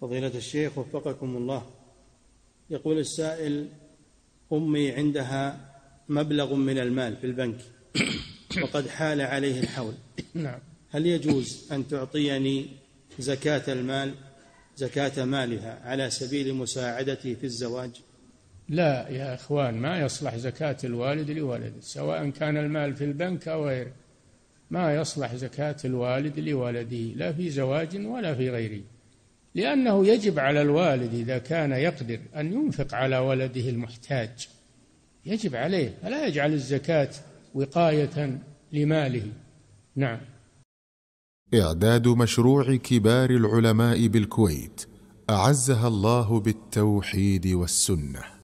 فضيلة الشيخ وفقكم الله، يقول السائل: أمي عندها مبلغ من المال في البنك وقد حال عليه الحول، نعم. هل يجوز أن تعطيني زكاة المال، زكاة مالها، على سبيل مساعدتي في الزواج؟ لا يا إخوان، ما يصلح زكاة الوالد لولده، سواء كان المال في البنك أو غيره، ما يصلح زكاة الوالد لولده لا في زواج ولا في غيره، لأنه يجب على الوالد إذا كان يقدر أن ينفق على ولده المحتاج، يجب عليه، فلا يجعل الزكاة وقاية لماله. نعم. إعداد مشروع كبار العلماء بالكويت أعزها الله بالتوحيد والسنة.